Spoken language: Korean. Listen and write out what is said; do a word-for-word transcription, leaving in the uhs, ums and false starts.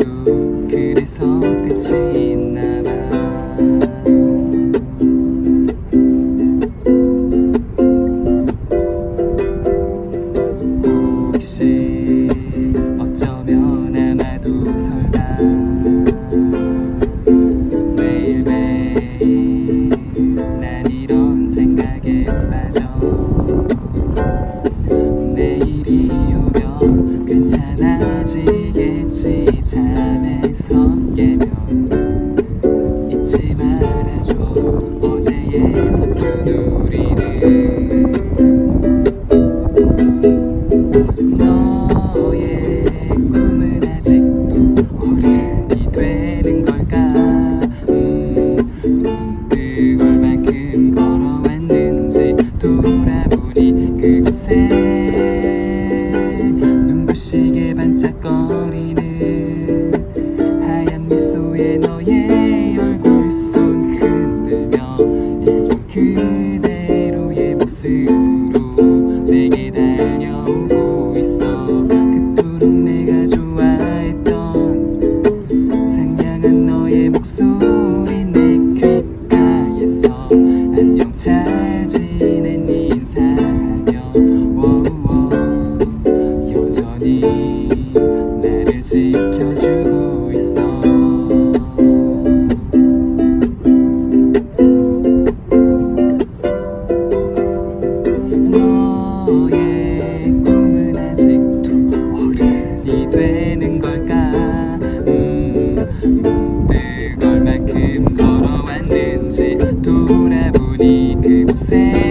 그래서 끝이 있나봐. 혹시 어쩌면 아마도 설마 매일매일 난 이런 생각에 빠져. 내일이 오면 괜찮아지겠지. 잠에서 깨면 잊지 말아줘 어제의 서툰 우리를. 너의 꿈은 아직도 어른이 되는 걸까? 음, 문득 얼만큼 걸어왔는지 돌아보니 그곳에 눈부시게 반짝거리는 하얀 미소에 너의 얼굴 손 흔들며 일종 그대로의 모습으로 내게 달려오고 있어. 그토록 내가 좋아했던 상냥한 너의 목소리 내 귓가에서 안녕 잘 지냈니 인사하며 워우워 여전히 나를 지켜주고 있어. 너의 꿈은 아직도 어른이 되는 걸까? 음, 문득 얼만큼 걸어왔는지 돌아보니 그곳에